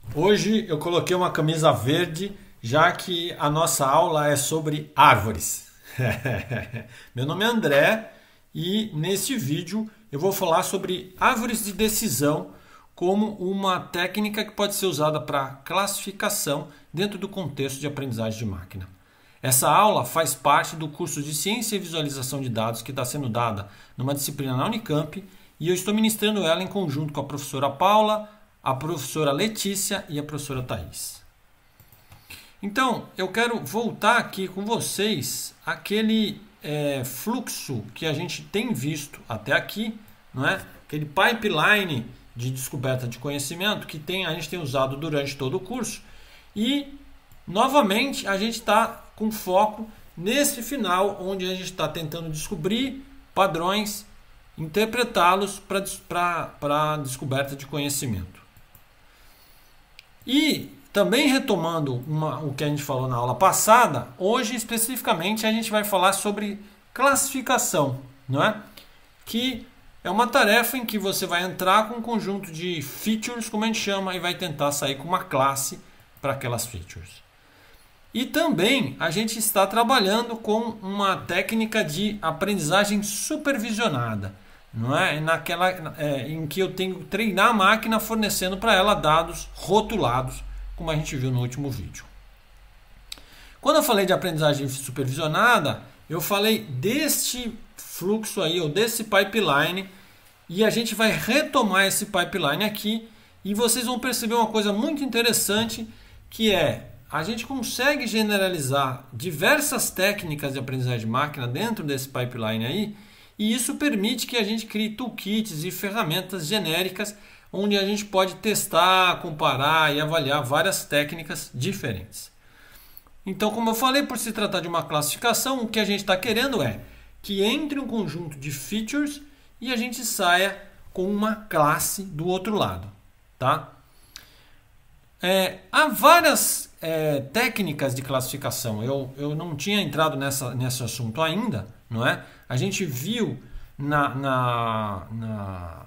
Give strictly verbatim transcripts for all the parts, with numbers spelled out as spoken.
Hoje eu coloquei uma camisa verde, já que a nossa aula é sobre árvores. Meu nome é André e neste vídeo eu vou falar sobre árvores de decisão como uma técnica que pode ser usada para classificação dentro do contexto de aprendizagem de máquina. Essa aula faz parte do curso de Ciência e Visualização de Dados que está sendo dada numa disciplina na Unicamp e eu estou ministrando ela em conjunto com a professora Paula, a professora Letícia e a professora Thaís. Então, eu quero voltar aqui com vocês aquele é, fluxo que a gente tem visto até aqui, não é? Aquele pipeline de descoberta de conhecimento que tem, a gente tem usado durante todo o curso e, novamente, a gente está com foco nesse final, onde a gente está tentando descobrir padrões, interpretá-los para a descoberta de conhecimento. E também retomando uma, o que a gente falou na aula passada, hoje especificamente a gente vai falar sobre classificação, não é? Que é uma tarefa em que você vai entrar com um conjunto de features, como a gente chama, e vai tentar sair com uma classe para aquelas features. E também a gente está trabalhando com uma técnica de aprendizagem supervisionada, não é? Naquela, é, em que eu tenho que treinar a máquina fornecendo para ela dados rotulados, como a gente viu no último vídeo. Quando eu falei de aprendizagem supervisionada, eu falei deste fluxo aí, ou desse pipeline, e a gente vai retomar esse pipeline aqui, e vocês vão perceber uma coisa muito interessante, que é, a gente consegue generalizar diversas técnicas de aprendizagem de máquina dentro desse pipeline aí, e isso permite que a gente crie toolkits e ferramentas genéricas onde a gente pode testar, comparar e avaliar várias técnicas diferentes. Então, como eu falei, por se tratar de uma classificação, o que a gente está querendo é que entre um conjunto de features e a gente saia com uma classe do outro lado. Tá? É, há várias é, técnicas de classificação. Eu, eu não tinha entrado nessa, nesse assunto ainda, não é? A gente viu na, na, na,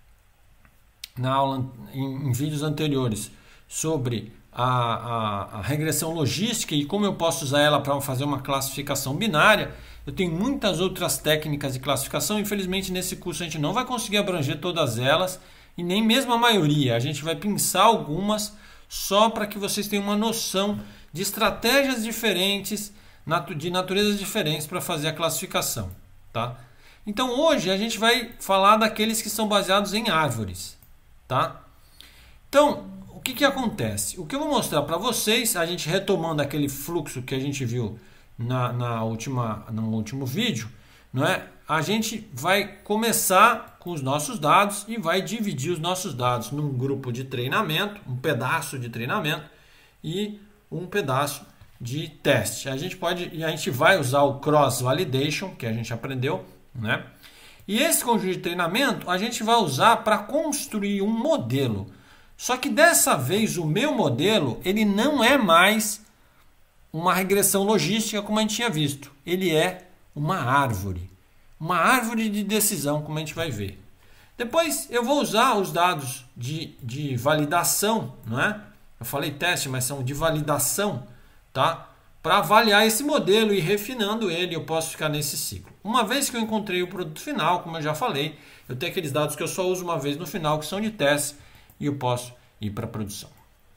na aula, em, em vídeos anteriores, sobre a, a, a regressão logística e como eu posso usar ela para fazer uma classificação binária. Eu tenho muitas outras técnicas de classificação. Infelizmente, nesse curso a gente não vai conseguir abranger todas elas e nem mesmo a maioria. A gente vai pensar algumas só para que vocês tenham uma noção de estratégias diferentes, de naturezas diferentes para fazer a classificação. Tá? Então hoje a gente vai falar daqueles que são baseados em árvores. Tá? Então, o que, que acontece? O que eu vou mostrar para vocês, a gente retomando aquele fluxo que a gente viu na, na última, no último vídeo, não é? A gente vai começar com os nossos dados e vai dividir os nossos dados num grupo de treinamento, um pedaço de treinamento e um pedaço de teste. A gente pode, e a gente vai usar o cross validation, que a gente aprendeu, né? E esse conjunto de treinamento a gente vai usar para construir um modelo. Só que dessa vez o meu modelo, ele não é mais uma regressão logística como a gente tinha visto. Ele é uma árvore. Uma árvore de decisão, como a gente vai ver. Depois eu vou usar os dados de, de validação, não é? Eu falei teste, mas são de validação, tá? Para avaliar esse modelo e refinando ele, eu posso ficar nesse ciclo. Uma vez que eu encontrei o produto final, como eu já falei, eu tenho aqueles dados que eu só uso uma vez no final, que são de teste, e eu posso ir para a produção.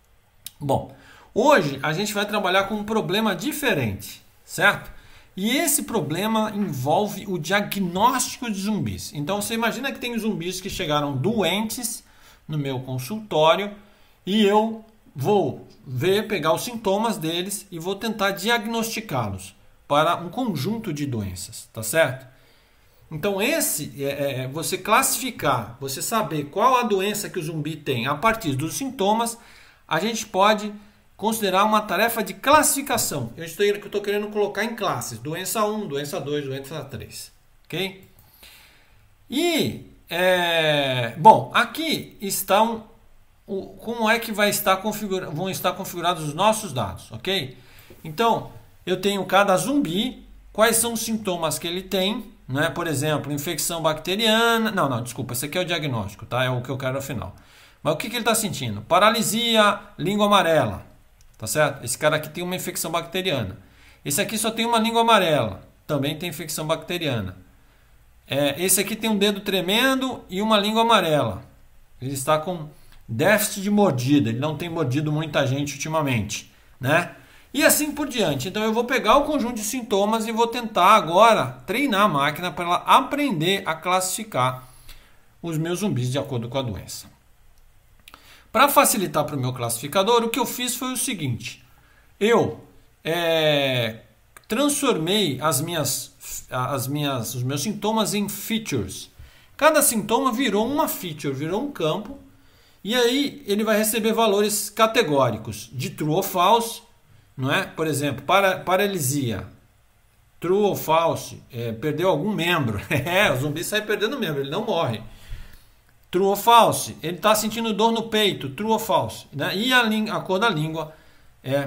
Bom, hoje a gente vai trabalhar com um problema diferente, certo? E esse problema envolve o diagnóstico de zumbis. Então você imagina que tem zumbis que chegaram doentes no meu consultório e eu vou ver, pegar os sintomas deles e vou tentar diagnosticá-los para um conjunto de doenças, tá certo? Então esse é, é você classificar, você saber qual a doença que o zumbi tem a partir dos sintomas, a gente pode considerar uma tarefa de classificação. Eu estou, eu estou querendo colocar em classes. Doença um, doença dois, doença três. Ok? E, é, bom, aqui estão, o, como é que vai estar configura, vão estar configurados os nossos dados. Ok? Então, eu tenho cada zumbi, quais são os sintomas que ele tem, né? Por exemplo, infecção bacteriana. Não, não, desculpa, esse aqui é o diagnóstico, tá? É o que eu quero ao final. Mas o que, que ele está sentindo? Paralisia, língua amarela. Tá certo? Esse cara aqui tem uma infecção bacteriana. Esse aqui só tem uma língua amarela. Também tem infecção bacteriana. É, esse aqui tem um dedo tremendo e uma língua amarela. Ele está com déficit de mordida. Ele não tem mordido muita gente ultimamente, né? E assim por diante. Então eu vou pegar o conjunto de sintomas e vou tentar agora treinar a máquina para ela aprender a classificar os meus zumbis de acordo com a doença. Para facilitar para o meu classificador, o que eu fiz foi o seguinte. Eu é, transformei as minhas, as minhas, os meus sintomas em features. Cada sintoma virou uma feature, virou um campo. E aí ele vai receber valores categóricos de true ou false. Não é? Por exemplo, para, paralisia. True ou false? É, perdeu algum membro. É, o zumbi sai perdendo membro, ele não morre. True ou false? Ele está sentindo dor no peito. True ou false? Né? E a, a cor da língua é,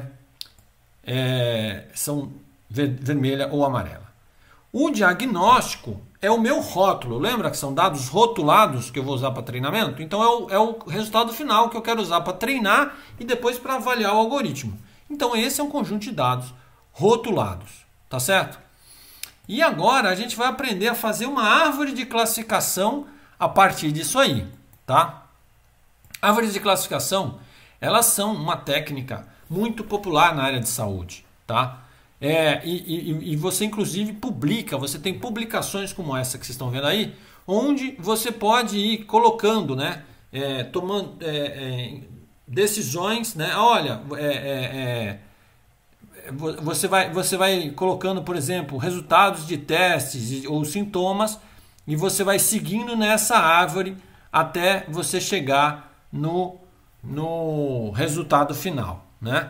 é, são ver, vermelha ou amarela. O diagnóstico é o meu rótulo. Lembra que são dados rotulados que eu vou usar para treinamento? Então é o, é o resultado final que eu quero usar para treinar e depois para avaliar o algoritmo. Então esse é um conjunto de dados rotulados. Tá certo? E agora a gente vai aprender a fazer uma árvore de classificação a partir disso aí, tá? Árvores de classificação, elas são uma técnica muito popular na área de saúde, tá? É, e, e, e você inclusive publica, você tem publicações como essa que vocês estão vendo aí, onde você pode ir colocando, né? É, tomando é, é, decisões, né? Olha, é, é, é, você, vai, você vai colocando, por exemplo, resultados de testes ou sintomas. E você vai seguindo nessa árvore até você chegar no, no resultado final, né?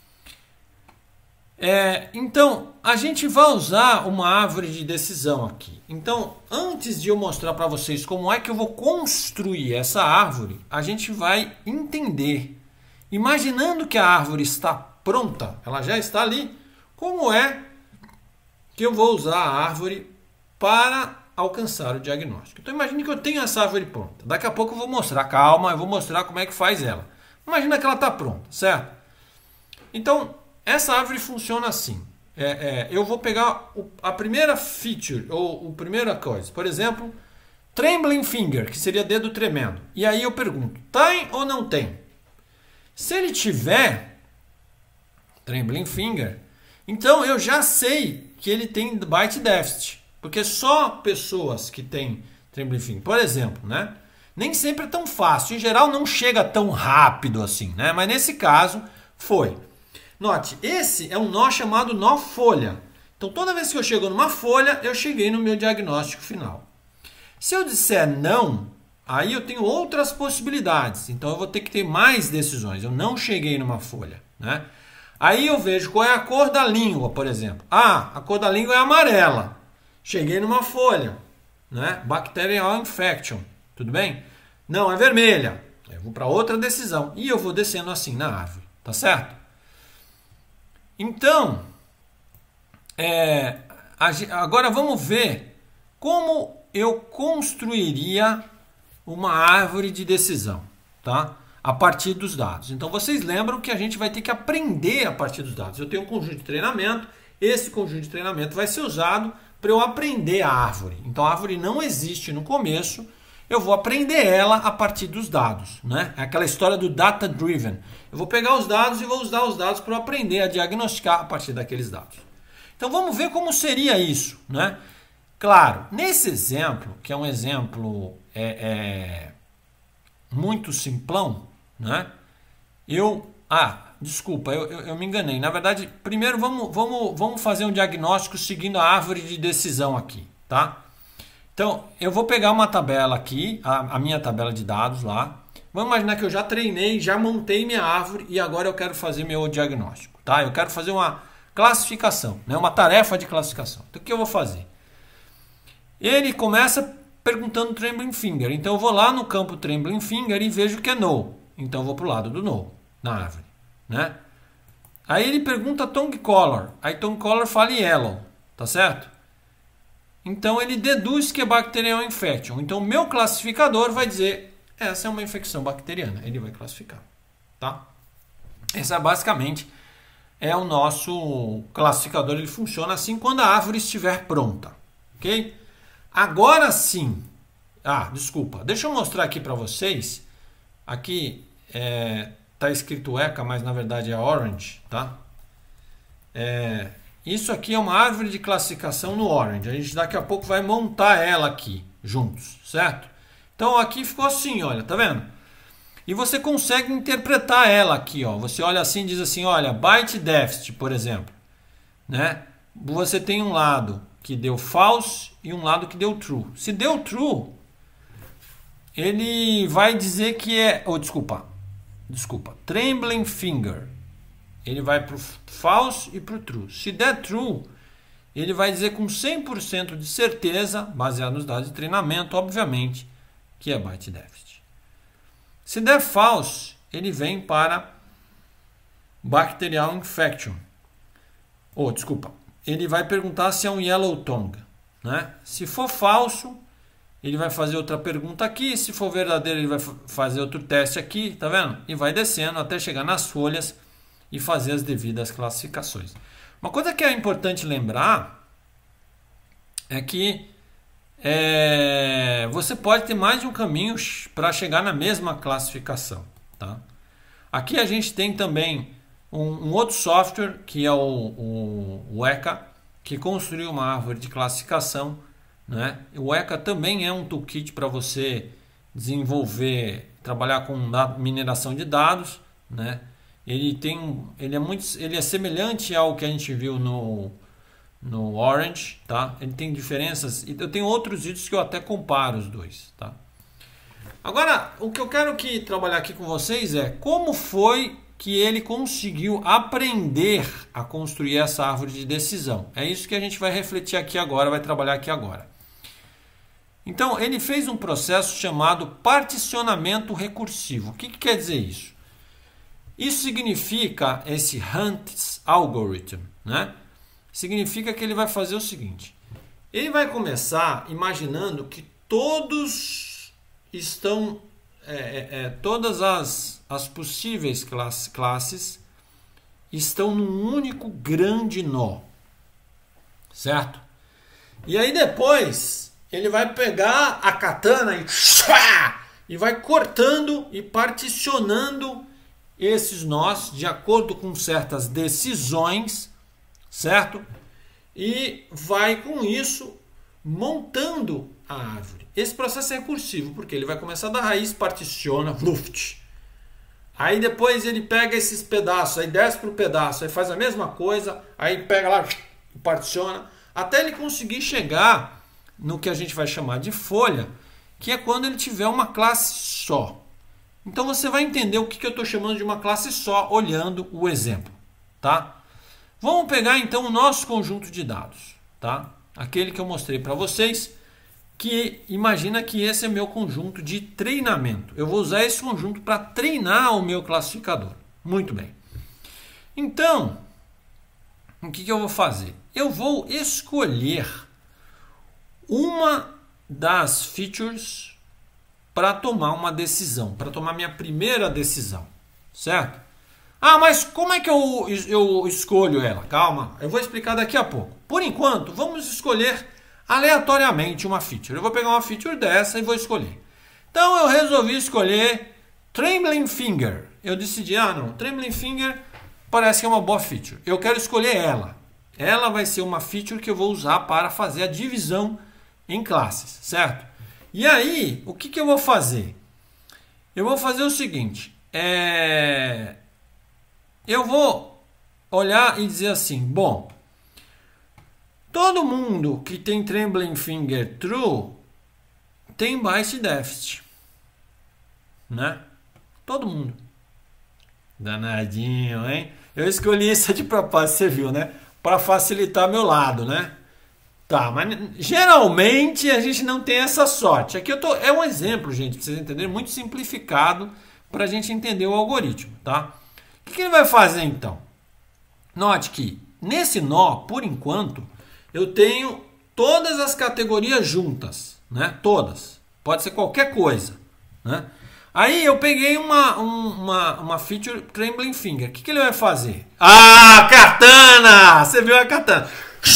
É, então, a gente vai usar uma árvore de decisão aqui. Então, antes de eu mostrar para vocês como é que eu vou construir essa árvore, a gente vai entender, imaginando que a árvore está pronta, ela já está ali, como é que eu vou usar a árvore para alcançar o diagnóstico. Então imagine que eu tenho essa árvore pronta. Daqui a pouco eu vou mostrar, calma, eu vou mostrar como é que faz ela. Imagina que ela está pronta, certo? Então, essa árvore funciona assim. É, é, eu vou pegar o, a primeira feature, ou a primeira coisa. Por exemplo, trembling finger, que seria dedo tremendo. E aí eu pergunto, tem ou não tem? Se ele tiver trembling finger, então eu já sei que ele tem bite deficit. Porque só pessoas que têm trembling finger, por exemplo, né? Nem sempre é tão fácil. Em geral não chega tão rápido assim, né? Mas nesse caso foi. Note, esse é um nó chamado nó folha. Então toda vez que eu chego numa folha, eu cheguei no meu diagnóstico final. Se eu disser não, aí eu tenho outras possibilidades. Então eu vou ter que ter mais decisões. Eu não cheguei numa folha, né? Aí eu vejo qual é a cor da língua, por exemplo. Ah, a cor da língua é amarela. Cheguei numa folha, né? Bacterial infection, tudo bem? Não, é vermelha. Eu vou para outra decisão e eu vou descendo assim na árvore, tá certo? Então, é, agora vamos ver como eu construiria uma árvore de decisão, tá? A partir dos dados. Então vocês lembram que a gente vai ter que aprender a partir dos dados. Eu tenho um conjunto de treinamento, esse conjunto de treinamento vai ser usado para eu aprender a árvore. Então a árvore não existe no começo, eu vou aprender ela a partir dos dados, né? É aquela história do data driven. Eu vou pegar os dados e vou usar os dados para eu aprender a diagnosticar a partir daqueles dados. Então vamos ver como seria isso, né? Claro, nesse exemplo, que é um exemplo é, é, muito simplão, né? Eu, ah, desculpa, eu, eu, eu me enganei. Na verdade, primeiro vamos, vamos, vamos fazer um diagnóstico seguindo a árvore de decisão aqui, tá? Então, eu vou pegar uma tabela aqui, a, a minha tabela de dados lá. Vamos imaginar que eu já treinei, já montei minha árvore e agora eu quero fazer meu diagnóstico, tá? Eu quero fazer uma classificação, né? Uma tarefa de classificação. Então, o que eu vou fazer? Ele começa perguntando trembling finger. Então, eu vou lá no campo trembling finger e vejo que é no. Então, eu vou para o lado do no, na árvore, né? Aí ele pergunta tongue color. Aí tongue color fala yellow, tá certo? Então, ele deduz que é bacterial infection. Então, o meu classificador vai dizer essa é uma infecção bacteriana, ele vai classificar, tá? Essa basicamente é o nosso classificador, ele funciona assim quando a árvore estiver pronta, ok? Agora sim, ah, desculpa, deixa eu mostrar aqui para vocês, aqui é, tá escrito ECA, mas na verdade é Orange, tá? É, isso aqui é uma árvore de classificação no Orange, a gente daqui a pouco vai montar ela aqui, juntos, certo? Então aqui ficou assim, olha, tá vendo? E você consegue interpretar ela aqui, ó. Você olha assim e diz assim, olha, byte deficit, por exemplo, né? Você tem um lado que deu false e um lado que deu true. Se deu true, ele vai dizer que é, ou oh, desculpa, desculpa, trembling finger. Ele vai para o false e para o true. Se der true, ele vai dizer com cem por cento de certeza, baseado nos dados de treinamento, obviamente, que é byte deficit. Se der false, ele vem para bacterial infection. Ou, oh, desculpa, ele vai perguntar se é um yellow tongue, né? Se for falso, ele vai fazer outra pergunta aqui. Se for verdadeiro, ele vai fazer outro teste aqui, tá vendo? E vai descendo até chegar nas folhas e fazer as devidas classificações. Uma coisa que é importante lembrar é que É, você pode ter mais de um caminho para chegar na mesma classificação, tá? Aqui a gente tem também um, um outro software que é o, o, o ECA, que construiu uma árvore de classificação, né? O ECA também é um toolkit para você desenvolver, trabalhar com mineração de dados, né? Ele tem, ele é muito, ele é semelhante ao que a gente viu no no Orange, tá? Ele tem diferenças, e eu tenho outros vídeos que eu até comparo os dois, tá? Agora, o que eu quero que trabalhar aqui com vocês é como foi que ele conseguiu aprender a construir essa árvore de decisão. É isso que a gente vai refletir aqui agora, vai trabalhar aqui agora. Então, ele fez um processo chamado particionamento recursivo. O que, que quer dizer isso? Isso significa esse Hunt's algorithm, né? Significa que ele vai fazer o seguinte: ele vai começar imaginando que todos estão, é, é, é, todas as, as possíveis classe, classes estão num único grande nó, certo? E aí depois ele vai pegar a katana e, e vai cortando e particionando esses nós de acordo com certas decisões, certo? E vai com isso montando a árvore. Esse processo é recursivo, porque ele vai começar da raiz, particiona, luft. Aí depois ele pega esses pedaços, aí desce para o pedaço, aí faz a mesma coisa, aí pega lá, particiona, até ele conseguir chegar no que a gente vai chamar de folha, que é quando ele tiver uma classe só. Então você vai entender o que eu estou chamando de uma classe só, olhando o exemplo, tá? Vamos pegar então o nosso conjunto de dados, tá? Aquele que eu mostrei para vocês, que imagina que esse é meu conjunto de treinamento. Eu vou usar esse conjunto para treinar o meu classificador. Muito bem. Então, o que, que eu vou fazer? Eu vou escolher uma das features para tomar uma decisão, para tomar minha primeira decisão, certo? Ah, mas como é que eu, eu escolho ela? Calma, eu vou explicar daqui a pouco. Por enquanto, vamos escolher aleatoriamente uma feature. Eu vou pegar uma feature dessa e vou escolher. Então eu resolvi escolher Trembling Finger. Eu decidi, ah não, Trembling Finger parece que é uma boa feature. Eu quero escolher ela. Ela vai ser uma feature que eu vou usar para fazer a divisão em classes, certo? E aí, o que, que eu vou fazer? Eu vou fazer o seguinte, é... eu vou olhar e dizer assim, bom, todo mundo que tem Trembling Finger True tem byte deficit, né? Todo mundo. Danadinho, hein? Eu escolhi isso de propósito, você viu, né? Para facilitar meu lado, né? Tá, mas geralmente a gente não tem essa sorte. Aqui eu tô, é um exemplo, gente, para vocês entenderem, muito simplificado para a gente entender o algoritmo, tá? O que, que ele vai fazer então? Note que nesse nó, por enquanto, eu tenho todas as categorias juntas, né? Todas. Pode ser qualquer coisa, né? Aí eu peguei uma, um, uma, uma feature Trembling Finger. O que, que ele vai fazer? Ah, katana! Você viu a katana?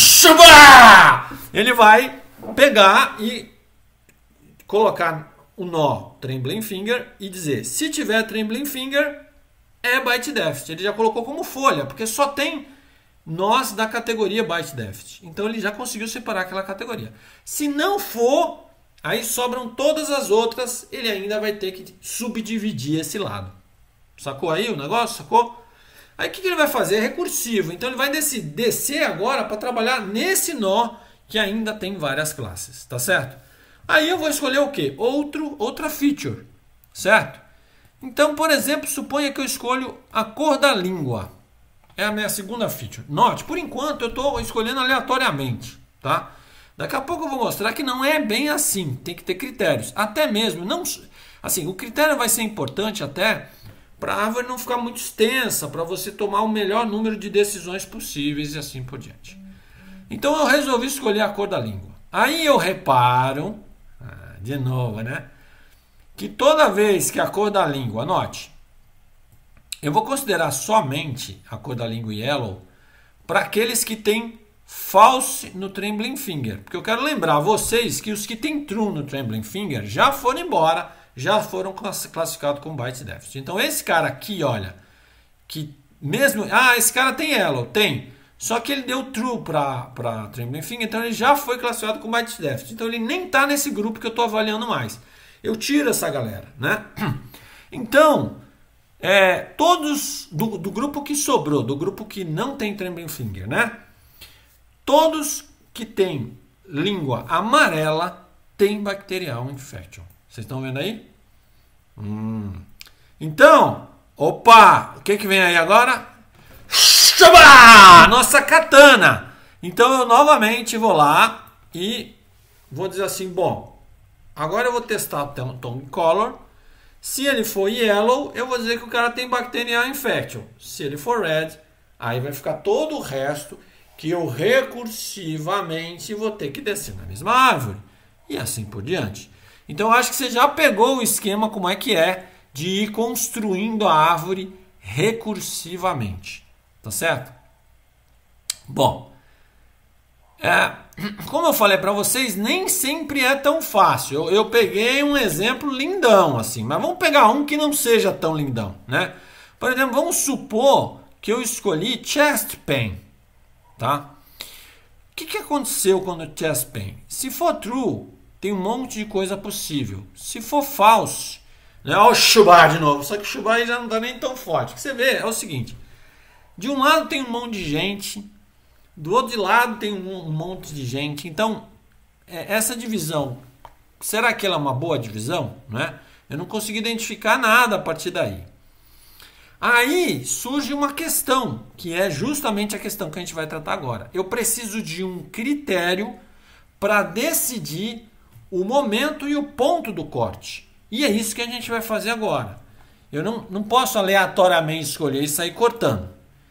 Ele vai pegar e colocar o nó Trembling Finger e dizer, se tiver Trembling Finger, é Byte Deficit. Ele já colocou como folha, porque só tem nós da categoria Byte Deficit. Então ele já conseguiu separar aquela categoria. Se não for, aí sobram todas as outras, ele ainda vai ter que subdividir esse lado. Sacou aí o negócio? Sacou? Aí o que ele vai fazer? É recursivo. Então ele vai descer agora para trabalhar nesse nó que ainda tem várias classes. Tá certo? Aí eu vou escolher o quê? Outro, outra feature. Certo? Então, por exemplo, suponha que eu escolho a cor da língua. É a minha segunda feature. Note, por enquanto eu estou escolhendo aleatoriamente. Tá? Daqui a pouco eu vou mostrar que não é bem assim. Tem que ter critérios. Até mesmo, não, assim, o critério vai ser importante até para a árvore não ficar muito extensa, para você tomar o melhor número de decisões possíveis e assim por diante. Então eu resolvi escolher a cor da língua. Aí eu reparo, ah, de novo, né? Que toda vez que a cor da língua, anote, eu vou considerar somente a cor da língua yellow para aqueles que têm false no Trembling Finger. Porque eu quero lembrar a vocês que os que têm true no Trembling Finger já foram embora, já foram classificados como Byte Deficit. Então esse cara aqui, olha, que mesmo... Ah, esse cara tem yellow, tem. Só que ele deu true para Trembling Finger, então ele já foi classificado como Byte Deficit. Então ele nem está nesse grupo que eu estou avaliando mais. Eu tiro essa galera, né? Então, é, todos do, do grupo que sobrou, do grupo que não tem Trembling Finger, né? Todos que têm língua amarela têm Bacterial Infection. Vocês estão vendo aí? Hum. Então, opa, o que, que vem aí agora? Nossa katana! Então eu novamente vou lá e vou dizer assim, bom, agora eu vou testar o Tone Color. Se ele for yellow, eu vou dizer que o cara tem Bacterial Infection. Se ele for red, aí vai ficar todo o resto que eu recursivamente vou ter que descer na mesma árvore. E assim por diante. Então acho que você já pegou o esquema como é que é de ir construindo a árvore recursivamente. Tá certo? Bom, é, como eu falei para vocês, nem sempre é tão fácil. Eu, eu peguei um exemplo lindão assim, mas vamos pegar um que não seja tão lindão, né? Por exemplo, vamos supor que eu escolhi Chest Pain, tá? O que, que aconteceu quando Chest Pain? Se for true, tem um monte de coisa possível. Se for false, né? Olha o Shubá de novo, só que o Shubá aí já não tá nem tão forte. O que você vê é o seguinte: de um lado tem um monte de gente, do outro lado tem um, um monte de gente. Então, é, essa divisão, será que ela é uma boa divisão? Né? Eu não consegui identificar nada a partir daí. Aí surge uma questão, que é justamente a questão que a gente vai tratar agora. Eu preciso de um critério para decidir o momento e o ponto do corte. E é isso que a gente vai fazer agora. Eu não, não posso aleatoriamente escolher e sair cortando.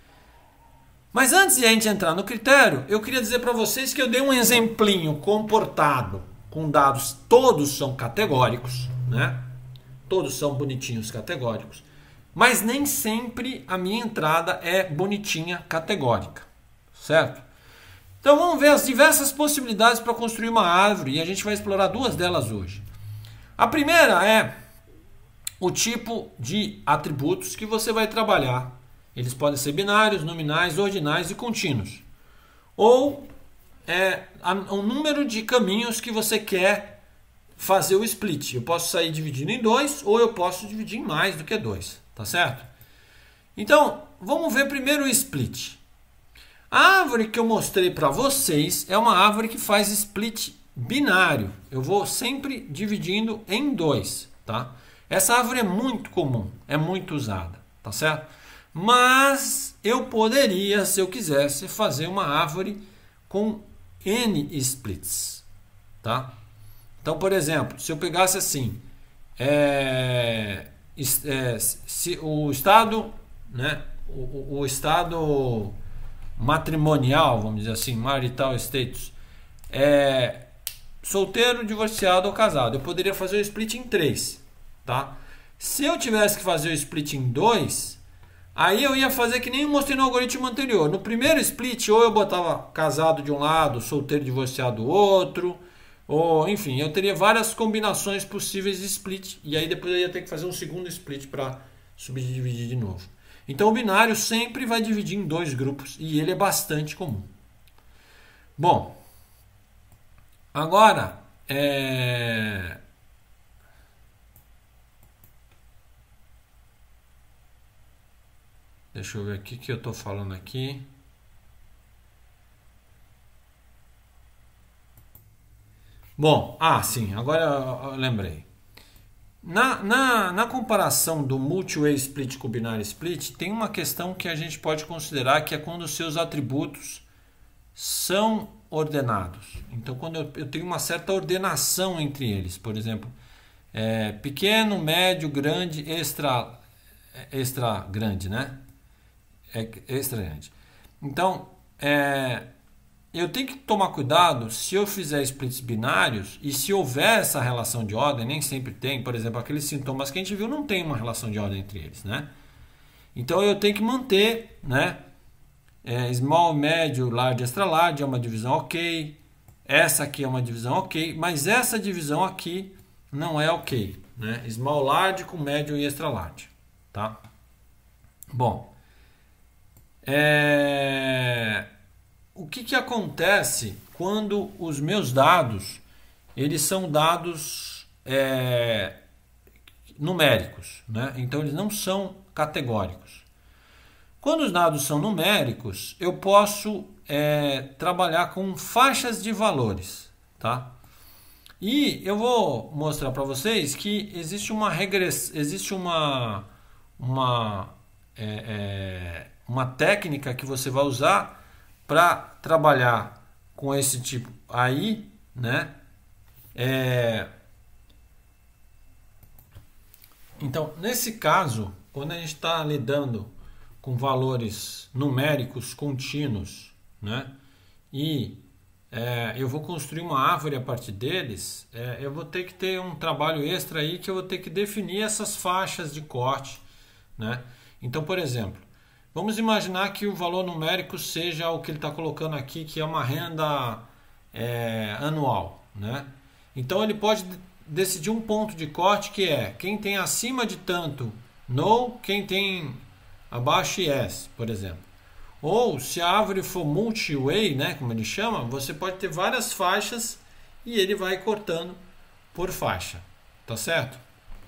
Mas antes de a gente entrar no critério, eu queria dizer para vocês que eu dei um exemplinho comportado com dados, todos são categóricos, né? Todos são bonitinhos categóricos, mas nem sempre a minha entrada é bonitinha categórica, certo? Então vamos ver as diversas possibilidades para construir uma árvore e a gente vai explorar duas delas hoje. A primeira é o tipo de atributos que você vai trabalhar. Eles podem ser binários, nominais, ordinais e contínuos. Ou é, o número de caminhos que você quer fazer o split. Eu posso sair dividindo em dois ou eu posso dividir em mais do que dois. Tá certo? Então, vamos ver primeiro o split. A árvore que eu mostrei para vocês é uma árvore que faz split binário. Eu vou sempre dividindo em dois. Tá? Essa árvore é muito comum, é muito usada. Tá certo? Mas eu poderia, se eu quisesse, fazer uma árvore com N splits. Tá? Então, por exemplo, se eu pegasse assim, é, é, se o estado, né, o, o estado matrimonial, vamos dizer assim, marital status, é solteiro, divorciado ou casado, eu poderia fazer o split em três. Tá? Se eu tivesse que fazer o split em dois, aí eu ia fazer que nem eu mostrei no algoritmo anterior. No primeiro split, ou eu botava casado de um lado, solteiro divorciado do outro, ou enfim, eu teria várias combinações possíveis de split. E aí depois eu ia ter que fazer um segundo split para subdividir de novo. Então o binário sempre vai dividir em dois grupos e ele é bastante comum. Bom, agora, é... deixa eu ver aqui o que eu estou falando aqui. Bom, ah, sim, agora eu lembrei. Na, na, na comparação do multi-way split com o binário split, tem uma questão que a gente pode considerar, que é quando os seus atributos são ordenados. Então, quando eu, eu tenho uma certa ordenação entre eles, por exemplo, é, pequeno, médio, grande, extra, extra grande, né? É, extra grande. Então, é, eu tenho que tomar cuidado se eu fizer splits binários e se houver essa relação de ordem, nem sempre tem, por exemplo, aqueles sintomas que a gente viu não tem uma relação de ordem entre eles, né? Então eu tenho que manter, né? É, small, médio, large, extra large é uma divisão ok, essa aqui é uma divisão ok, mas essa divisão aqui não é ok, né? Small, large com médio e extra large, tá? Bom, é... o que, que acontece quando os meus dados eles são dados é, numéricos, né? Então eles não são categóricos. Quando os dados são numéricos, eu posso é, trabalhar com faixas de valores, tá? E eu vou mostrar para vocês que existe uma regress... existe uma uma é, é, uma técnica que você vai usar para trabalhar com esse tipo aí, né? É... Então, nesse caso, quando a gente está lidando com valores numéricos contínuos, né? E é, eu vou construir uma árvore a partir deles, é, eu vou ter que ter um trabalho extra aí que eu vou ter que definir essas faixas de corte, né? Então, por exemplo, vamos imaginar que o valor numérico seja o que ele está colocando aqui, que é uma renda é, anual, né? Então ele pode decidir um ponto de corte que é quem tem acima de tanto no, quem tem abaixo yes, por exemplo. Ou se a árvore for multi-way, né, como ele chama, você pode ter várias faixas e ele vai cortando por faixa, tá certo?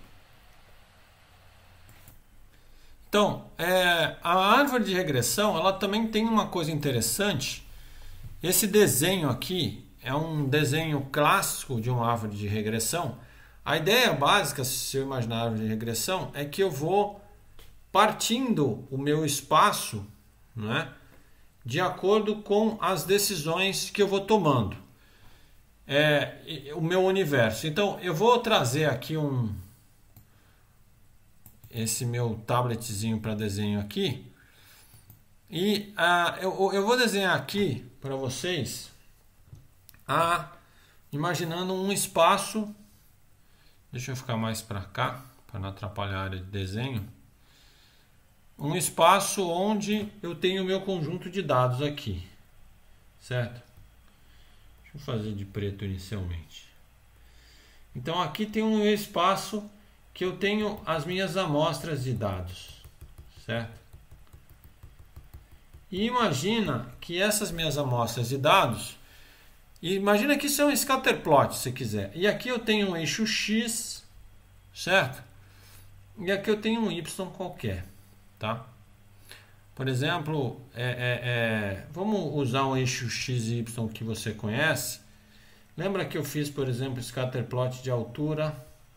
Então, é, a árvore de regressão, ela também tem uma coisa interessante. Esse desenho aqui é um desenho clássico de uma árvore de regressão. A ideia básica, se eu imaginar a árvore de regressão, é que eu vou partindo o meu espaço, né, de acordo com as decisões que eu vou tomando. É, o meu universo. Então, eu vou trazer aqui um... esse meu tabletzinho para desenho aqui. E ah, eu, eu vou desenhar aqui para vocês, ah, imaginando um espaço. Deixa eu ficar mais para cá, para não atrapalhar a área de desenho. Um espaço onde eu tenho o meu conjunto de dados aqui, certo? Deixa eu fazer de preto inicialmente. Então aqui tem um espaço que eu tenho as minhas amostras de dados, certo? E imagina que essas minhas amostras de dados, imagina que isso é um scatter plot, se quiser. E aqui eu tenho um eixo X, certo? E aqui eu tenho um Y qualquer, tá? Por exemplo, é, é, é, vamos usar um eixo X e Y que você conhece. Lembra que eu fiz, por exemplo, scatter plot de altura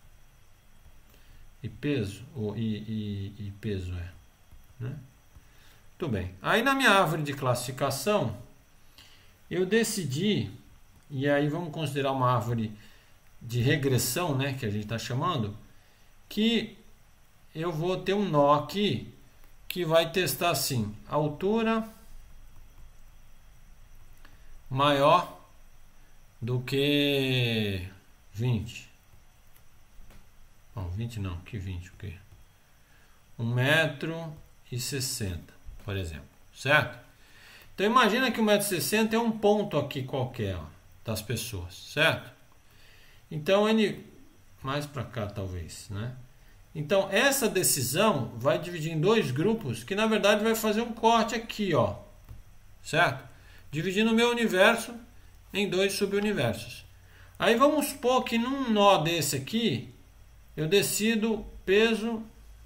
e peso, ou e, e, e peso é, né? Tudo bem. Aí na minha árvore de classificação, eu decidi, e aí vamos considerar uma árvore de regressão, né, que a gente está chamando, que eu vou ter um nó aqui que vai testar assim, altura maior do que vinte. Bom, vinte não, que vinte, o quê? um metro e sessenta, por exemplo, certo? Então imagina que um metro e sessenta é um ponto aqui qualquer, ó, das pessoas, certo? Então ele, mais para cá talvez, né? Então essa decisão vai dividir em dois grupos que na verdade vai fazer um corte aqui, ó, certo? Dividindo o meu universo em dois subuniversos. Aí vamos supor que num nó desse aqui eu decido peso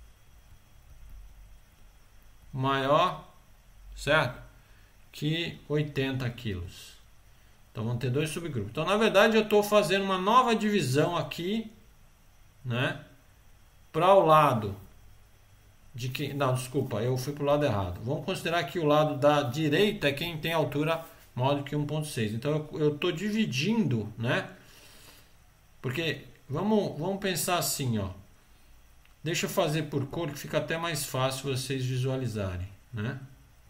maior, certo? Que oitenta quilos. Então vão ter dois subgrupos. Então na verdade eu estou fazendo uma nova divisão aqui, né? Para o lado de quem... Não, desculpa, eu fui para o lado errado. Vamos considerar que o lado da direita é quem tem altura maior do que um ponto seis. Então eu estou dividindo, né? Porque vamos, vamos pensar assim, ó. Deixa eu fazer por cor que fica até mais fácil vocês visualizarem, né?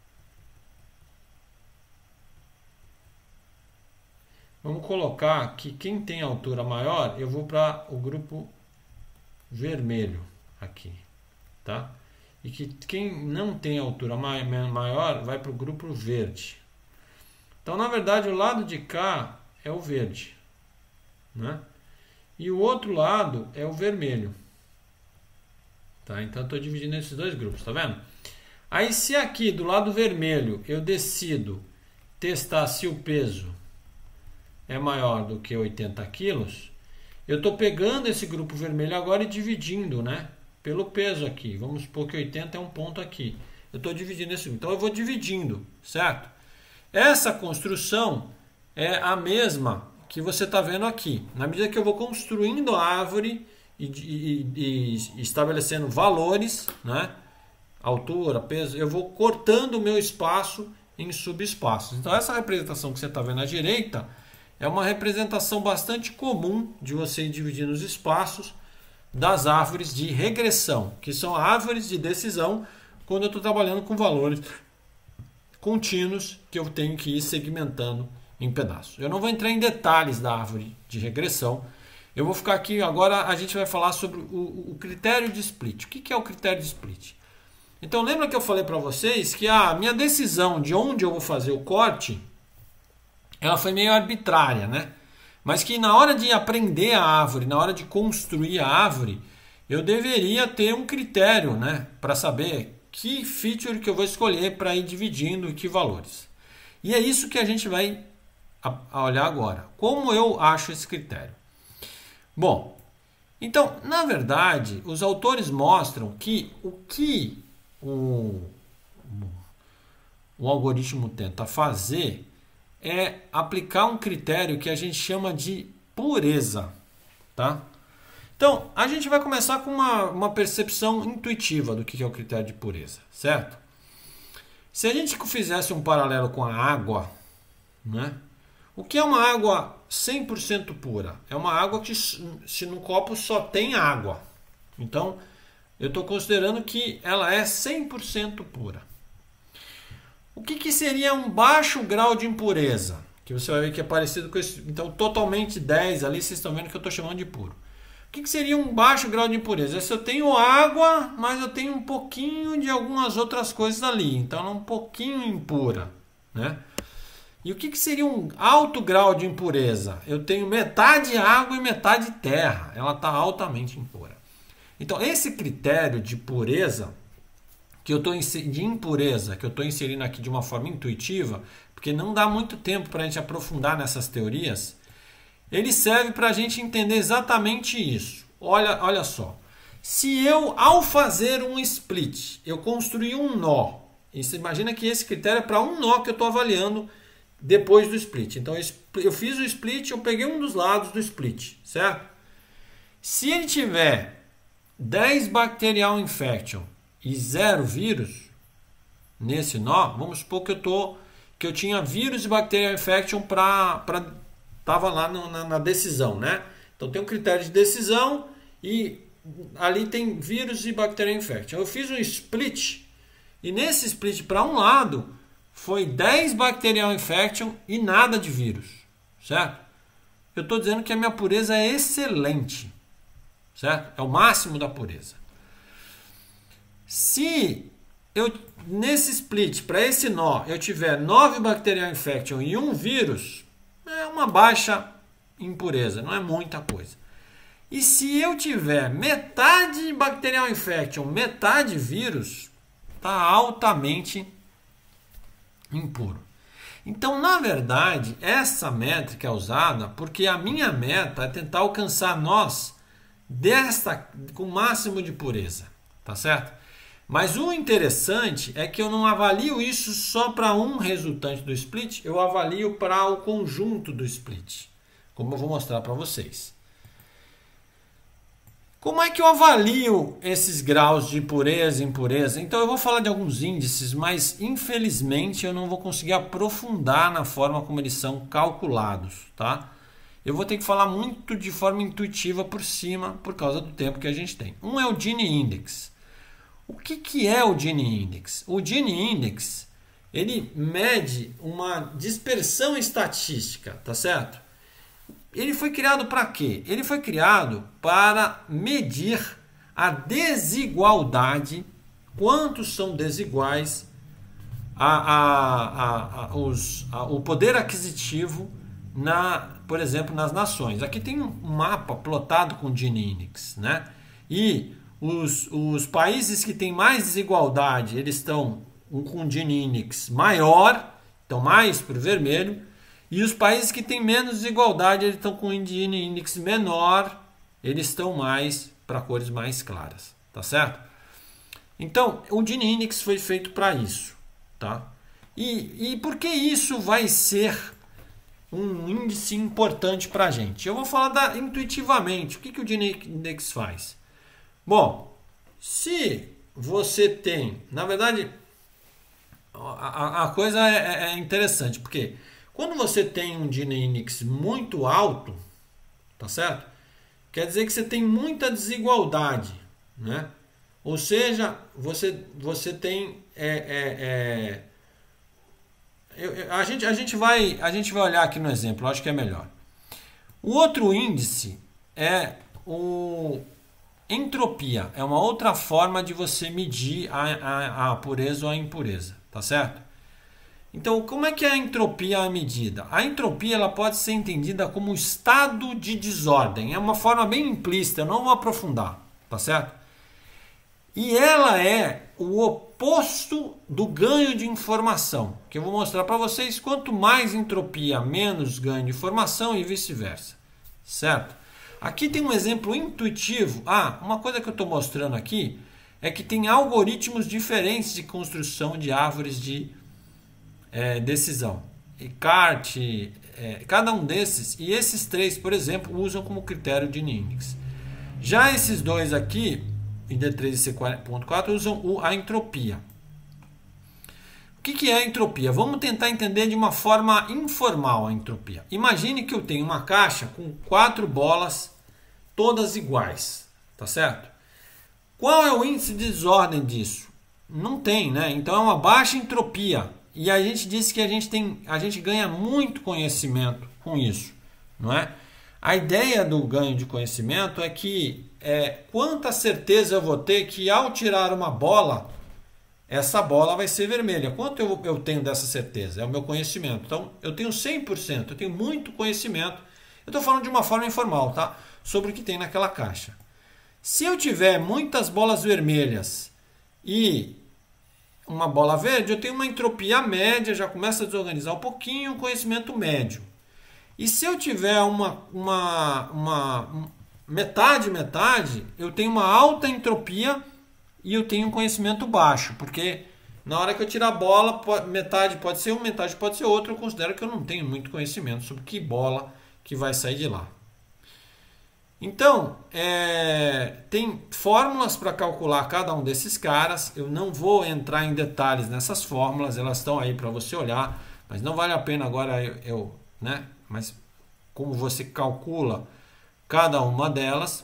Vamos colocar que quem tem altura maior, eu vou para o grupo vermelho aqui, tá? E que quem não tem altura maior vai para o grupo verde. Então, na verdade, o lado de cá é o verde, né? E o outro lado é o vermelho. Tá? Então, eu estou dividindo esses dois grupos, tá vendo? Aí, se aqui do lado vermelho eu decido testar se o peso é maior do que oitenta quilos, eu estou pegando esse grupo vermelho agora e dividindo, né? Pelo peso aqui. Vamos supor que oitenta é um ponto aqui. Eu estou dividindo esse grupo. Então, eu vou dividindo, certo? Essa construção é a mesma que você está vendo aqui. Na medida que eu vou construindo a árvore e, e, e estabelecendo valores, né? Altura, peso, eu vou cortando o meu espaço em subespaços. Então essa representação que você está vendo à direita é uma representação bastante comum de você ir dividindo os espaços das árvores de regressão, que são árvores de decisão quando eu estou trabalhando com valores contínuos que eu tenho que ir segmentando em pedaços. Eu não vou entrar em detalhes da árvore de regressão. Eu vou ficar aqui, agora a gente vai falar sobre o, o critério de split. O que, que é o critério de split? Então lembra que eu falei para vocês que a minha decisão de onde eu vou fazer o corte, ela foi meio arbitrária, né? Mas que na hora de aprender a árvore, na hora de construir a árvore, eu deveria ter um critério, né? Para saber que feature que eu vou escolher para ir dividindo e que valores. E é isso que a gente vai a olhar agora. Como eu acho esse critério? Bom, então, na verdade, os autores mostram que o que o, o algoritmo tenta fazer é aplicar um critério que a gente chama de pureza, tá? Então, a gente vai começar com uma, uma percepção intuitiva do que é o critério de pureza, certo? Se a gente fizesse um paralelo com a água, né? O que é uma água cem por cento pura? É uma água que, se no copo só tem água. Então, eu estou considerando que ela é cem por cento pura. O que, que seria um baixo grau de impureza? Que você vai ver que é parecido com esse. Então, totalmente dez ali, vocês estão vendo que eu estou chamando de puro. O que, que seria um baixo grau de impureza? Se eu tenho água, mas eu tenho um pouquinho de algumas outras coisas ali. Então, ela é um pouquinho impura, né? E o que, que seria um alto grau de impureza? Eu tenho metade água e metade terra. Ela está altamente impura. Então, esse critério de pureza, que eu tô de impureza, que eu estou inserindo aqui de uma forma intuitiva, porque não dá muito tempo para a gente aprofundar nessas teorias, ele serve para a gente entender exatamente isso. Olha, olha só. Se eu, ao fazer um split, eu construí um nó, e você imagina que esse critério é para um nó que eu estou avaliando depois do split. Então eu fiz o split, eu peguei um dos lados do split, certo? Se ele tiver dez bacterial infection e zero vírus nesse nó, vamos supor que eu tô que eu tinha vírus e bacterial infection para para tava lá no, na, na decisão, né? Então tem um critério de decisão e ali tem vírus e bacterial infection. Eu fiz um split e nesse split para um lado foi dez bacterial infection e nada de vírus, certo? Eu estou dizendo que a minha pureza é excelente, certo? É o máximo da pureza. Se eu, nesse split, para esse nó, eu tiver nove bacterial infection e um vírus, é uma baixa impureza, não é muita coisa. E se eu tiver metade bacterial infection, metade vírus, está altamente impuro. Então, na verdade, essa métrica é usada porque a minha meta é tentar alcançar nós desta, com o máximo de pureza, tá certo? Mas o interessante é que eu não avalio isso só para um resultante do split, eu avalio para o conjunto do split, como eu vou mostrar para vocês. Como é que eu avalio esses graus de pureza e impureza? Então eu vou falar de alguns índices, mas infelizmente eu não vou conseguir aprofundar na forma como eles são calculados, tá? Eu vou ter que falar muito de forma intuitiva por cima, por causa do tempo que a gente tem. Um é o Gini Index. O que, que é o Gini Index? O Gini Index, ele mede uma dispersão estatística, tá certo? Ele foi criado para quê? Ele foi criado para medir a desigualdade, quantos são desiguais a, a, a, a, os, a, o poder aquisitivo, na, por exemplo, nas nações. Aqui tem um mapa plotado com Gini Index, né? E os, os países que têm mais desigualdade, eles estão com Gini Index maior, estão mais para o vermelho. E os países que têm menos desigualdade, eles estão com um Gini Index menor, eles estão mais para cores mais claras, tá certo? Então, o Gini Index foi feito para isso, tá? E, e por que isso vai ser um índice importante para a gente? Eu vou falar da, intuitivamente, o que, que o Gini Index faz? Bom, se você tem, na verdade, a, a coisa é, é interessante, porque quando você tem um Gini Index muito alto, tá certo? Quer dizer que você tem muita desigualdade, né? Ou seja, você, você tem... É, é, é, eu, a, gente, a, gente vai, a gente vai olhar aqui no exemplo, eu acho que é melhor. O outro índice é o entropia. É uma outra forma de você medir a, a, a pureza ou a impureza, tá certo? Então, como é que é a entropia à medida? A entropia ela pode ser entendida como estado de desordem. É uma forma bem implícita, eu não vou aprofundar, tá certo? E ela é o oposto do ganho de informação, que eu vou mostrar para vocês. Quanto mais entropia, menos ganho de informação e vice-versa, certo? Aqui tem um exemplo intuitivo. Ah, uma coisa que eu estou mostrando aqui é que tem algoritmos diferentes de construção de árvores de É, decisão. E CART, é, cada um desses, e esses três, por exemplo, usam como critério de Gini Index. Já esses dois aqui, I D três e C quatro ponto quatro, usam o, a entropia. O que, que é a entropia? Vamos tentar entender de uma forma informal a entropia. Imagine que eu tenho uma caixa com quatro bolas, todas iguais, tá certo? Qual é o índice de desordem disso? Não tem, né? Então é uma baixa entropia. E a gente disse que a gente, tem, a gente ganha muito conhecimento com isso, não é? A ideia do ganho de conhecimento é que é, quanta certeza eu vou ter que ao tirar uma bola, essa bola vai ser vermelha. Quanto eu, eu tenho dessa certeza? É o meu conhecimento. Então, eu tenho cem por cento, eu tenho muito conhecimento. Eu estou falando de uma forma informal, tá? Sobre o que tem naquela caixa. Se eu tiver muitas bolas vermelhas e uma bola verde, eu tenho uma entropia média, já começa a desorganizar um pouquinho, um conhecimento médio. E se eu tiver uma, uma, uma metade, metade, eu tenho uma alta entropia e eu tenho um conhecimento baixo, porque na hora que eu tirar a bola, metade pode ser um, metade pode ser outro, eu considero que eu não tenho muito conhecimento sobre que bola que vai sair de lá. Então, é, tem fórmulas para calcular cada um desses caras. Eu não vou entrar em detalhes nessas fórmulas, elas estão aí para você olhar, mas não vale a pena agora eu, eu, né? Mas como você calcula cada uma delas.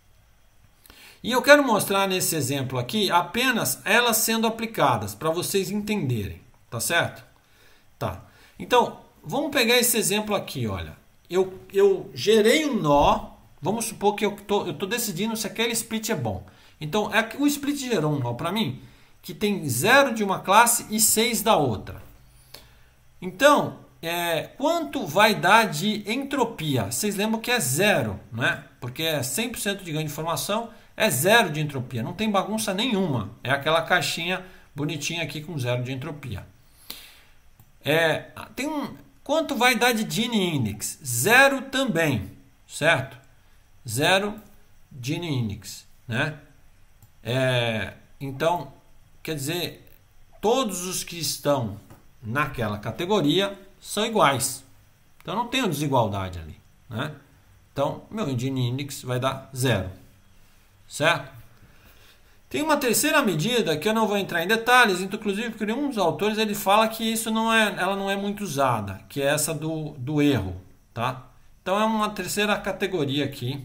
E eu quero mostrar nesse exemplo aqui apenas elas sendo aplicadas para vocês entenderem, tá certo? Tá. Então, vamos pegar esse exemplo aqui, olha. Eu, eu gerei um nó, Vamos supor que eu tô, eu tô decidindo se aquele split é bom. Então, é, o split gerou um nó para mim que tem zero de uma classe e seis da outra. Então, é, quanto vai dar de entropia? Vocês lembram que é zero, né? Porque é cem por cento de ganho de informação, é zero de entropia. Não tem bagunça nenhuma. É aquela caixinha bonitinha aqui com zero de entropia. É, tem um, quanto vai dar de Gini Index? Zero também, certo? Zero Gini Index, né? É, então, quer dizer, todos os que estão naquela categoria são iguais. Então não tem uma desigualdade ali, né? Então, meu Gini Index vai dar zero, certo? Tem uma terceira medida que eu não vou entrar em detalhes, inclusive porque um dos autores ele fala que isso não é, ela não é muito usada, que é essa do, do erro, tá? Então é uma terceira categoria aqui.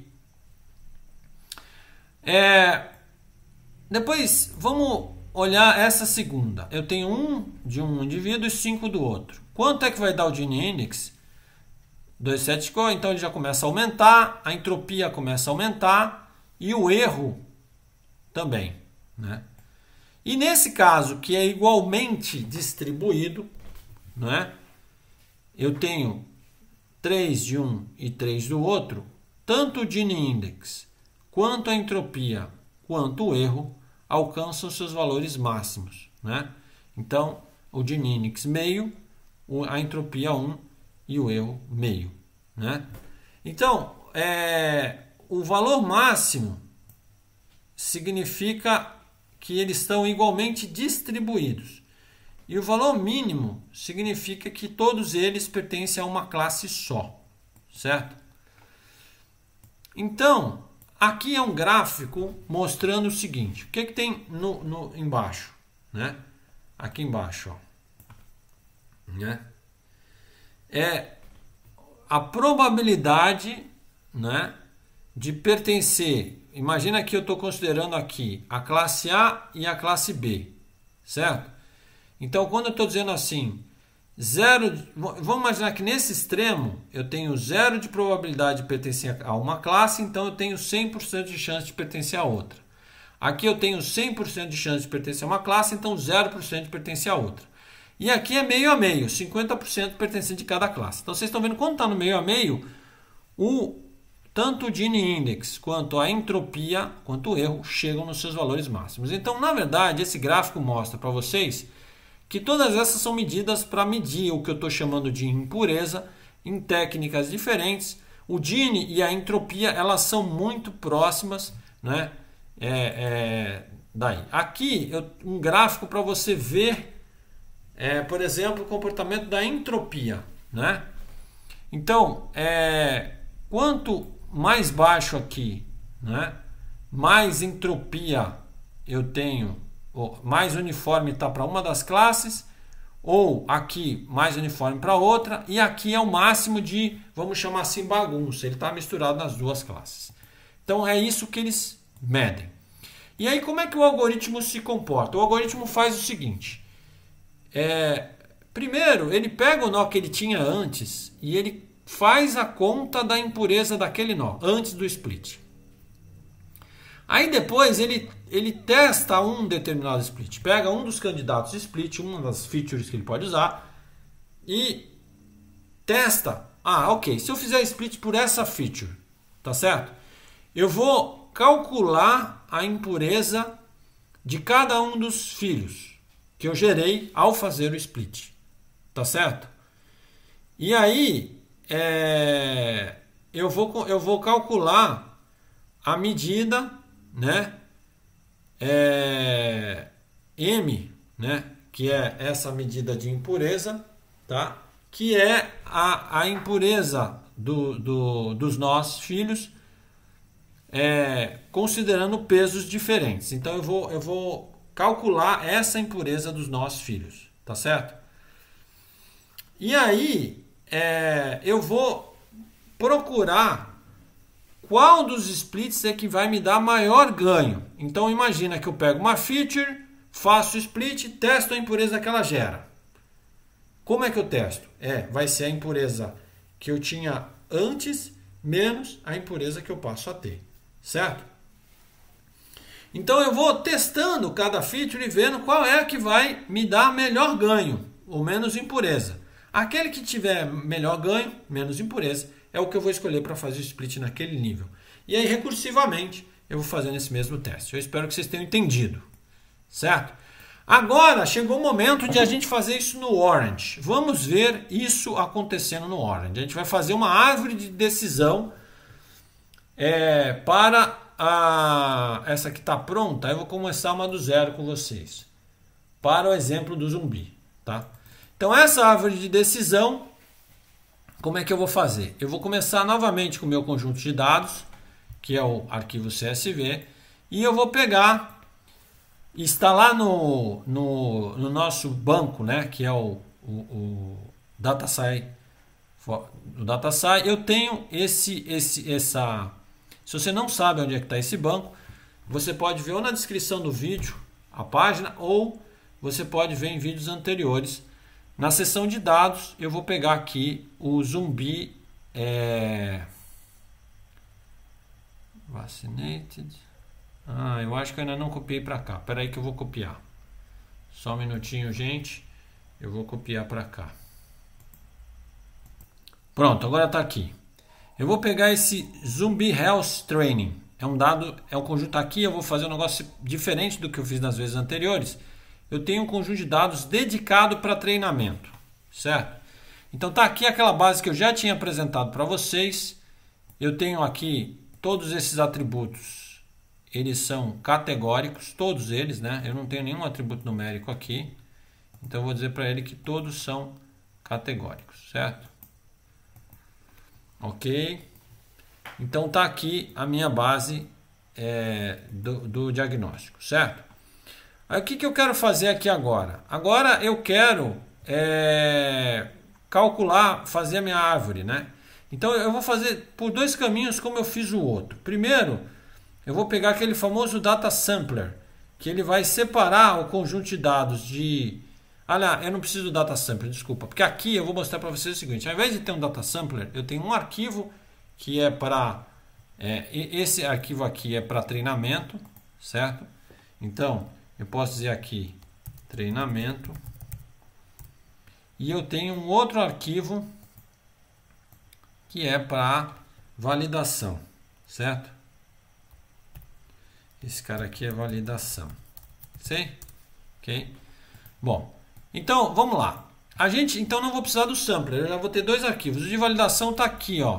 É, depois vamos olhar essa segunda. Eu tenho um de um indivíduo e cinco do outro. Quanto é que vai dar o Gini Index? dois vírgula sete, então ele já começa a aumentar, a entropia começa a aumentar e o erro também, né? E nesse caso, que é igualmente distribuído, né? Eu tenho três de um e três do outro, tanto o Gini Index, quanto a entropia, quanto o erro, alcançam seus valores máximos, né? Então, o Gini Index meio, a entropia um e o erro meio, né? Então, é, o valor máximo significa que eles estão igualmente distribuídos. E o valor mínimo significa que todos eles pertencem a uma classe só, certo? Então, aqui é um gráfico mostrando o seguinte. O que, que tem no, no, embaixo? Né? Aqui embaixo. Ó. Né? É a probabilidade, né, de pertencer. Imagina que eu estou considerando aqui a classe A e a classe B, certo? Então, quando eu estou dizendo assim, zero, vamos imaginar que nesse extremo eu tenho zero de probabilidade de pertencer a uma classe, então eu tenho cem por cento de chance de pertencer a outra. Aqui eu tenho cem por cento de chance de pertencer a uma classe, então zero por cento de pertencer a outra. E aqui é meio a meio, cinquenta por cento pertencente de cada classe. Então vocês estão vendo quando está no meio a meio, o, tanto o Gini Index quanto a entropia, quanto o erro, chegam nos seus valores máximos. Então, na verdade, esse gráfico mostra para vocês que todas essas são medidas para medir o que eu estou chamando de impureza em técnicas diferentes. O Gini e a entropia, elas são muito próximas, né? É, é, daí. Aqui, eu, um gráfico para você ver, é, por exemplo, o comportamento da entropia, né? Então, é, quanto mais baixo aqui, né, mais entropia eu tenho, mais uniforme está para uma das classes, ou aqui mais uniforme para outra, e aqui é o máximo de, vamos chamar assim, bagunça. Ele está misturado nas duas classes. Então é isso que eles medem. E aí como é que o algoritmo se comporta? O algoritmo faz o seguinte. É, primeiro, ele pega o nó que ele tinha antes e ele faz a conta da impureza daquele nó, antes do split. Aí depois ele, ele testa um determinado split. Pega um dos candidatos de split, uma das features que ele pode usar, e testa. Ah, ok, se eu fizer split por essa feature, tá certo? Eu vou calcular a impureza de cada um dos filhos que eu gerei ao fazer o split, tá certo? E aí é, eu, vou, eu vou calcular a medida, né, é, M, né, que é essa medida de impureza, tá? Que é a, a impureza do, do, dos nossos filhos, é, considerando pesos diferentes. Então eu vou, eu vou calcular essa impureza dos nossos filhos, tá certo? E aí é, eu vou procurar qual dos splits é que vai me dar maior ganho. Então imagina que eu pego uma feature, faço o split, testo a impureza que ela gera. Como é que eu testo? É, vai ser a impureza que eu tinha antes menos a impureza que eu passo a ter, certo? Então eu vou testando cada feature e vendo qual é a que vai me dar melhor ganho, ou menos impureza. Aquele que tiver melhor ganho, menos impureza, é o que eu vou escolher para fazer o split naquele nível. E aí, recursivamente, eu vou fazendo esse mesmo teste. Eu espero que vocês tenham entendido, certo? Agora, chegou o momento de a gente fazer isso no Orange. Vamos ver isso acontecendo no Orange. A gente vai fazer uma árvore de decisão é, para a... essa que está pronta. Eu vou começar uma do zero com vocês. Para o exemplo do zumbi, tá? Então, essa árvore de decisão, como é que eu vou fazer? Eu vou começar novamente com o meu conjunto de dados, que é o arquivo C S V, e eu vou pegar, está lá no, no, no nosso banco, né, que é o, o, o DataSci, o DataSci, eu tenho esse, esse, essa, se você não sabe onde é que está esse banco, você pode ver ou na descrição do vídeo, a página, ou você pode ver em vídeos anteriores. Na seção de dados, eu vou pegar aqui o zumbi é... vaccinated. Ah, eu acho que eu ainda não copiei para cá. Espera aí que eu vou copiar. Só um minutinho, gente. Eu vou copiar para cá. Pronto, agora está aqui. Eu vou pegar esse zumbi health training. É um dado, é um conjunto aqui. Eu vou fazer um negócio diferente do que eu fiz nas vezes anteriores. Eu tenho um conjunto de dados dedicado para treinamento, certo? Então tá aqui aquela base que eu já tinha apresentado para vocês. Eu tenho aqui todos esses atributos, eles são categóricos, todos eles, né? Eu não tenho nenhum atributo numérico aqui, então eu vou dizer para ele que todos são categóricos, certo? Ok? Então tá aqui a minha base é, do, do diagnóstico, certo? Aí o que, que eu quero fazer aqui agora? Agora eu quero é, calcular, fazer a minha árvore, né? Então eu vou fazer por dois caminhos como eu fiz o outro. Primeiro, eu vou pegar aquele famoso data sampler, que ele vai separar o conjunto de dados de... Ah, não, eu não preciso do data sampler, desculpa. Porque aqui eu vou mostrar para vocês o seguinte. Ao invés de ter um data sampler, eu tenho um arquivo que é para... É, esse arquivo aqui é para treinamento, certo? Então... eu posso dizer aqui treinamento e eu tenho um outro arquivo que é para validação, certo? Esse cara aqui é validação, sei? Ok? Bom, então vamos lá. A gente então não vou precisar do sampler, eu já vou ter dois arquivos. O de validação está aqui, ó.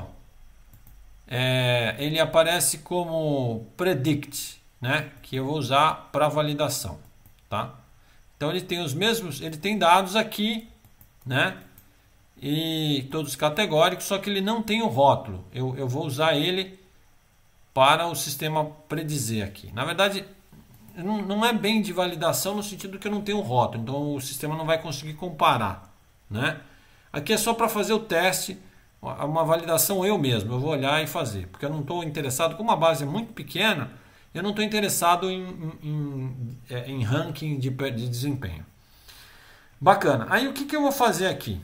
É, ele aparece como predict, né, que eu vou usar para validação, tá? Então ele tem os mesmos, ele tem dados aqui, né? E todos categóricos, só que ele não tem o rótulo. Eu, eu vou usar ele para o sistema predizer aqui. Na verdade, não, não é bem de validação no sentido que eu não tenho o rótulo, então o sistema não vai conseguir comparar, né? Aqui é só para fazer o teste, uma validação eu mesmo, eu vou olhar e fazer, porque eu não estou interessado, como a base é muito pequena, eu não estou interessado em, em, em ranking de, de desempenho. Bacana. Aí o que, que eu vou fazer aqui?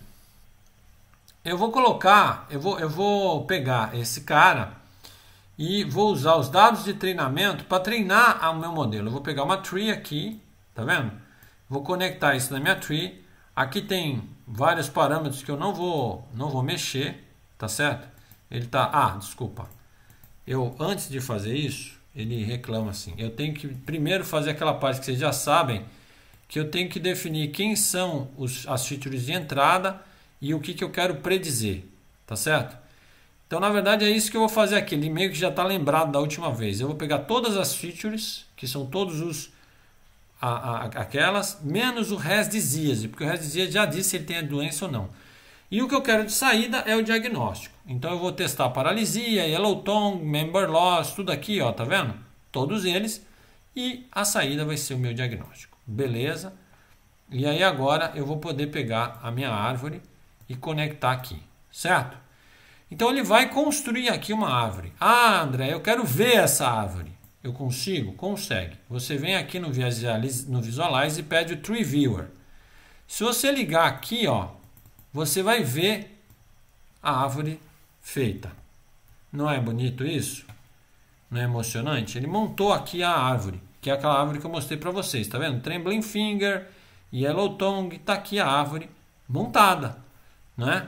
Eu vou colocar, eu vou, eu vou pegar esse cara e vou usar os dados de treinamento para treinar o meu modelo. Eu vou pegar uma tree aqui, tá vendo? Vou conectar isso na minha tree. Aqui tem vários parâmetros que eu não vou, não vou mexer, tá certo? Ele tá, ah, desculpa. Eu antes de fazer isso, ele reclama assim, eu tenho que primeiro fazer aquela parte que vocês já sabem, que eu tenho que definir quem são os, as features de entrada e o que, que eu quero predizer, tá certo? Então, na verdade, é isso que eu vou fazer aqui, ele meio que já está lembrado da última vez. Eu vou pegar todas as features, que são todos os a, a, aquelas, menos o res disease, porque o res disease já disse se ele tem a doença ou não. E o que eu quero de saída é o diagnóstico. Então eu vou testar paralisia, yellow tongue, member loss, tudo aqui, ó, tá vendo? Todos eles. E a saída vai ser o meu diagnóstico. Beleza? E aí agora eu vou poder pegar a minha árvore e conectar aqui, certo? Então ele vai construir aqui uma árvore. Ah, André, eu quero ver essa árvore. Eu consigo? Consegue. Você vem aqui no Visualize, no Visualize e pede o Tree Viewer. Se você ligar aqui, ó, você vai ver a árvore feita. Não é bonito isso? Não é emocionante? Ele montou aqui a árvore, que é aquela árvore que eu mostrei para vocês, tá vendo? Trembling Finger, Yellow Tongue, tá aqui a árvore montada, né?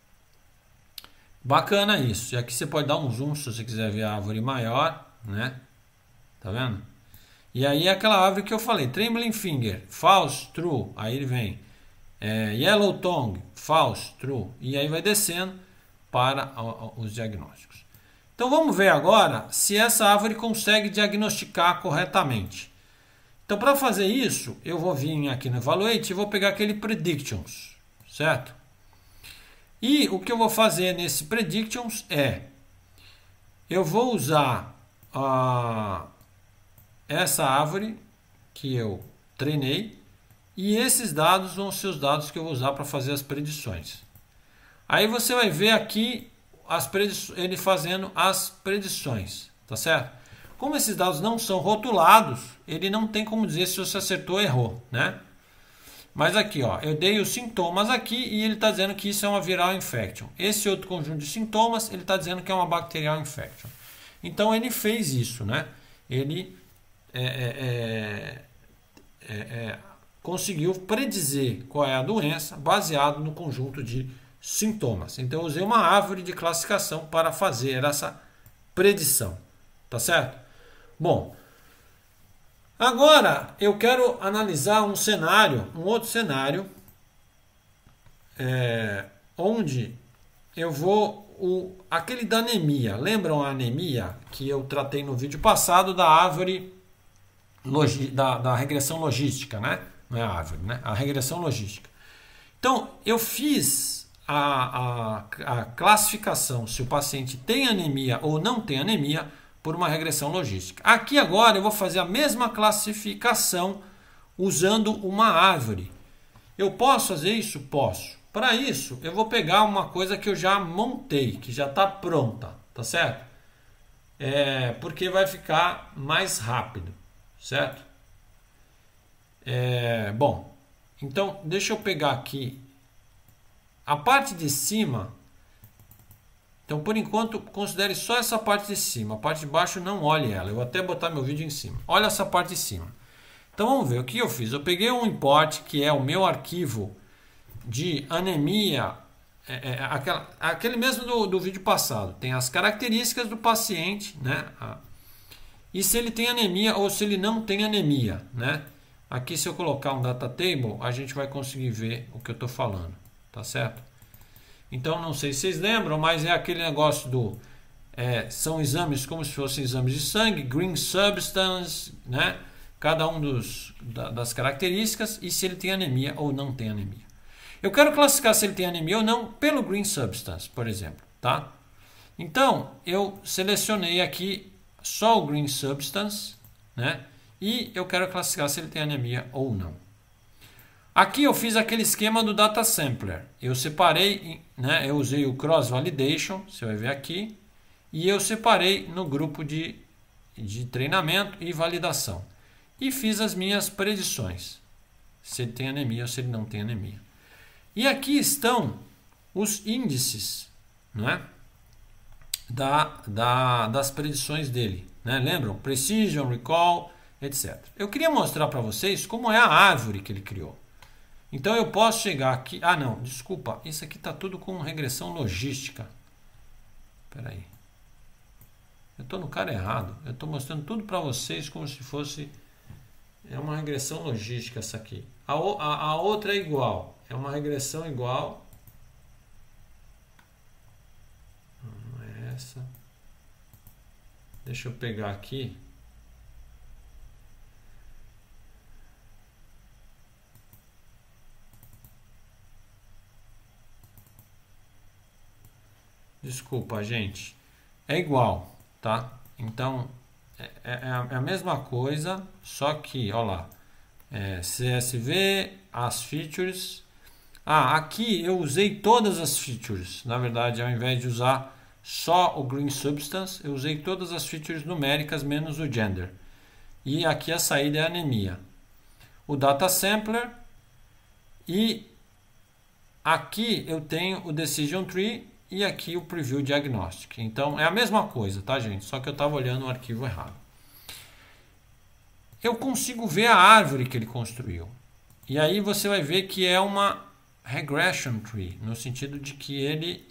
Bacana isso. E aqui você pode dar um zoom se você quiser ver a árvore maior, né? Tá vendo? E aí é aquela árvore que eu falei, Trembling Finger, false, true, aí ele vem. É, Yellow Tongue, false, true, e aí vai descendo para os diagnósticos. Então vamos ver agora se essa árvore consegue diagnosticar corretamente. Então para fazer isso, eu vou vir aqui no Evaluate e vou pegar aquele Predictions, certo? E o que eu vou fazer nesse Predictions é, eu vou usar a, essa árvore que eu treinei e esses dados vão ser os dados que eu vou usar para fazer as predições. Aí você vai ver aqui as predições, ele fazendo as predições, tá certo? Como esses dados não são rotulados, ele não tem como dizer se você acertou ou errou, né? Mas aqui, ó, eu dei os sintomas aqui e ele está dizendo que isso é uma viral infection. Esse outro conjunto de sintomas, ele está dizendo que é uma bacterial infection. Então ele fez isso, né? Ele é, é, é, é, conseguiu predizer qual é a doença baseado no conjunto de sintomas. Então eu usei uma árvore de classificação para fazer essa predição, tá certo? Bom, agora eu quero analisar um cenário, um outro cenário, é, onde eu vou, o, aquele da anemia, lembram a anemia que eu tratei no vídeo passado da árvore, logi, da, da regressão logística, né? Não é a árvore, né? A regressão logística. Então eu fiz A, a, a classificação se o paciente tem anemia ou não tem anemia por uma regressão logística. Aqui agora eu vou fazer a mesma classificação usando uma árvore. Eu posso fazer isso? Posso. Para isso eu vou pegar uma coisa que eu já montei, que já está pronta, tá certo? É, porque vai ficar mais rápido, certo? É, bom, então deixa eu pegar aqui a parte de cima. Então, por enquanto, considere só essa parte de cima. A parte de baixo, não olhe ela. Eu vou até botar meu vídeo em cima. Olha essa parte de cima. Então, vamos ver o que eu fiz. Eu peguei um import, que é o meu arquivo de anemia, é, é, aquela, aquele mesmo do, do vídeo passado. Tem as características do paciente, né? E se ele tem anemia ou se ele não tem anemia, né? Aqui, se eu colocar um data table, a gente vai conseguir ver o que eu estou falando. Tá certo? Então, não sei se vocês lembram, mas é aquele negócio do... É, são exames como se fossem exames de sangue, green substance, né? Cada um dos, da, das características e se ele tem anemia ou não tem anemia. Eu quero classificar se ele tem anemia ou não pelo green substance, por exemplo. Tá? Então, eu selecionei aqui só o green substance, né? E eu quero classificar se ele tem anemia ou não. Aqui eu fiz aquele esquema do data sampler. Eu separei, né, eu usei o cross validation, você vai ver aqui, e eu separei no grupo de, de treinamento e validação. E fiz as minhas predições, se ele tem anemia ou se ele não tem anemia. E aqui estão os índices, né, da, da, das predições dele. Né? Lembram? Precision, recall, etcétera. Eu queria mostrar para vocês como é a árvore que ele criou. Então eu posso chegar aqui... Ah, não, desculpa. Isso aqui está tudo com regressão logística. Espera aí. Eu estou no cara errado. Eu estou mostrando tudo para vocês como se fosse... É uma regressão logística essa aqui. A, a, a outra é igual. É uma regressão igual. Não é essa. Deixa eu pegar aqui. Desculpa, gente. É igual, tá? Então, é, é a mesma coisa, só que, ó lá. É, C S V, as features. Ah, aqui eu usei todas as features. Na verdade, ao invés de usar só o green substance, eu usei todas as features numéricas, menos o gender. E aqui a saída é anemia. O data sampler. E aqui eu tenho o decision tree. e aqui o Preview Diagnostic. Então é a mesma coisa, tá, gente? Só que eu estava olhando o arquivo errado. Eu consigo ver a árvore que ele construiu. E aí você vai ver que é uma regression tree, no sentido de que ele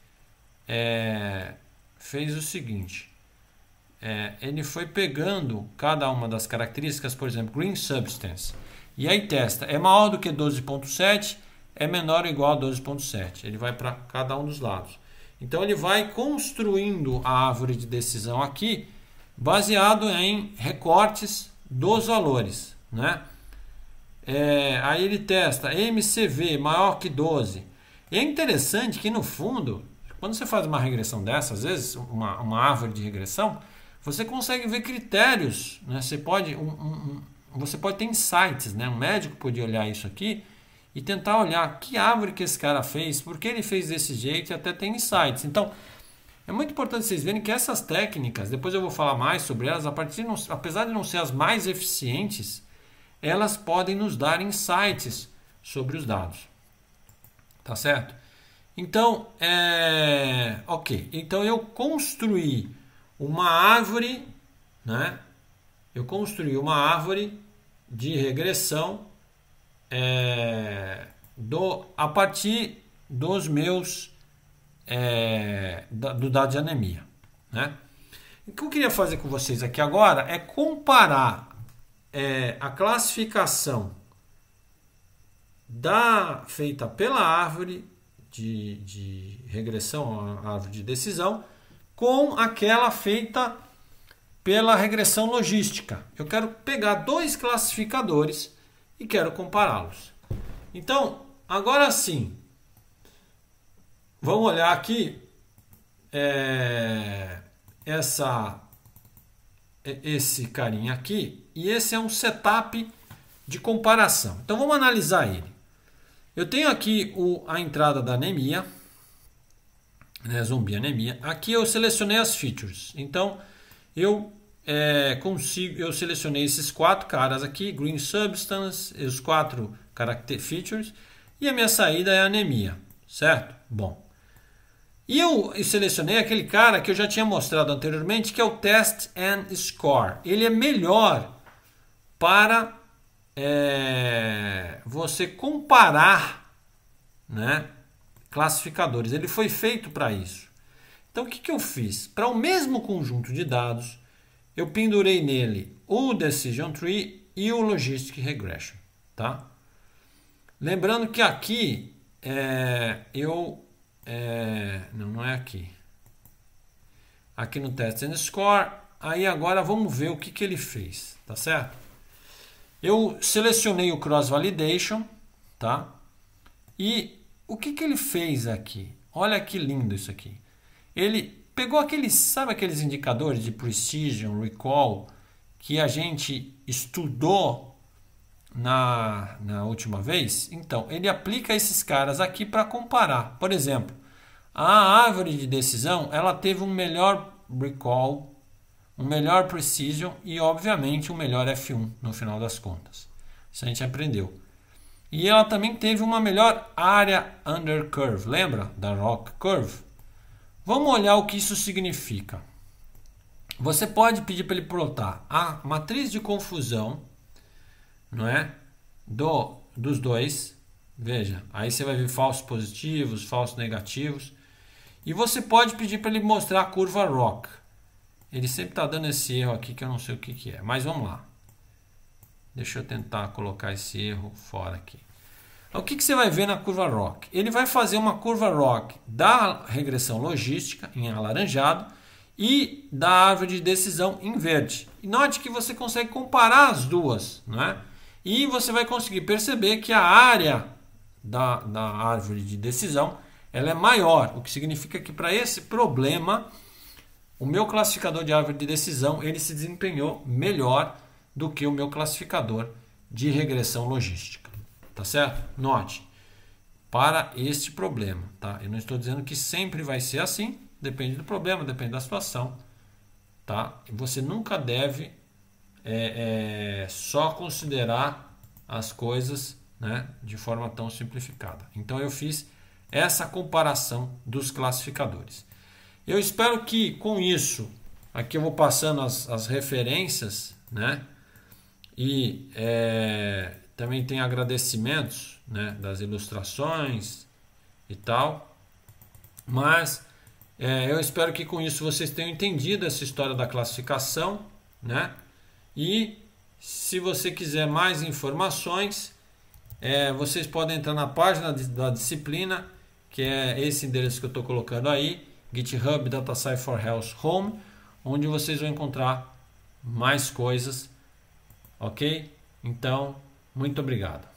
é, fez o seguinte. É, ele foi pegando cada uma das características, por exemplo, Green Substance, e aí testa, é maior do que doze ponto sete, é menor ou igual a doze ponto sete. Ele vai para cada um dos lados. Então ele vai construindo a árvore de decisão aqui, baseado em recortes dos valores, né? É, aí ele testa M C V maior que doze. E é interessante que no fundo, quando você faz uma regressão dessa, às vezes uma, uma árvore de regressão, você consegue ver critérios, né? Você pode, um, um, você pode ter insights, né? Um médico pode olhar isso aqui e tentar olhar que árvore que esse cara fez, por que ele fez desse jeito, e até tem insights. Então, é muito importante vocês verem que essas técnicas, depois eu vou falar mais sobre elas, a partir de não, apesar de não ser as mais eficientes, elas podem nos dar insights sobre os dados. Tá certo? Então, é... ok. Então, eu construí uma árvore, né? Eu construí uma árvore de regressão é, do, a partir dos meus é, da, do dado de anemia, né? O que eu queria fazer com vocês aqui agora é comparar é, a classificação da, feita pela árvore de, de regressão, a árvore de decisão, com aquela feita pela regressão logística. Eu quero pegar dois classificadores e quero compará-los. Então, agora sim, vamos olhar aqui é, essa, esse carinha aqui, e esse é um setup de comparação. Então vamos analisar ele. Eu tenho aqui o, a entrada da anemia, né, zumbi anemia. Aqui eu selecionei as features. Então eu é, consigo, eu selecionei esses quatro caras aqui, Green Substance, os quatro character features, e a minha saída é anemia, certo? Bom. E eu selecionei aquele cara que eu já tinha mostrado anteriormente, que é o Test and Score. Ele é melhor para é, você comparar, né, classificadores. Ele foi feito para isso. Então o que, que eu fiz? Para o mesmo conjunto de dados, eu pendurei nele o Decision Tree e o Logistic Regression. Tá? Lembrando que aqui é, eu... É, não, não é aqui. Aqui no Test and Score. Aí agora vamos ver o que, que ele fez. Tá certo? Eu selecionei o Cross Validation. Tá? E o que, que ele fez aqui? Olha que lindo isso aqui. Ele pegou aqueles, sabe aqueles indicadores de Precision, Recall, que a gente estudou na, na última vez? Então, ele aplica esses caras aqui para comparar. Por exemplo, a árvore de decisão, ela teve um melhor Recall, um melhor Precision e, obviamente, um melhor F um no final das contas. Isso a gente aprendeu. E ela também teve uma melhor área under curve. Lembra da Rock Curve? Vamos olhar o que isso significa. Você pode pedir para ele plotar a matriz de confusão, não é? Do, dos dois. Veja, aí você vai ver falsos positivos, falsos negativos. E você pode pedir para ele mostrar a curva Rock. Ele sempre está dando esse erro aqui que eu não sei o que, que é. Mas vamos lá. Deixa eu tentar colocar esse erro fora aqui. O que, que você vai ver na curva Rock? Ele vai fazer uma curva Rock da regressão logística em alaranjado e da árvore de decisão em verde. E note que você consegue comparar as duas, não é? E você vai conseguir perceber que a área da, da árvore de decisão ela é maior, o que significa que para esse problema o meu classificador de árvore de decisão ele se desempenhou melhor do que o meu classificador de regressão logística. Tá certo? Note, para este problema, tá? Eu não estou dizendo que sempre vai ser assim, depende do problema, depende da situação, tá? E você nunca deve é, é, só considerar as coisas, né, de forma tão simplificada. Então eu fiz essa comparação dos classificadores. Eu espero que com isso, aqui eu vou passando as, as referências, né? E é, também tem agradecimentos, né, das ilustrações e tal. Mas é, eu espero que com isso vocês tenham entendido essa história da classificação, né? E se você quiser mais informações, é, vocês podem entrar na página de, da disciplina, que é esse endereço que eu estou colocando aí, GitHub DataSci for Health Home, onde vocês vão encontrar mais coisas, ok? Então, muito obrigado.